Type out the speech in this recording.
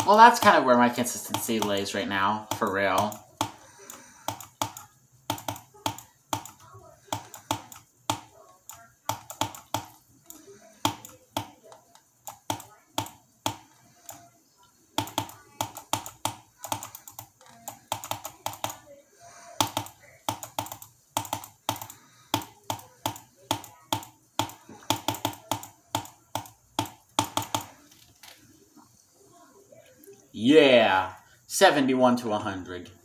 Well, that's kind of where my consistency lays right now, for real. Yeah, 71 to 100.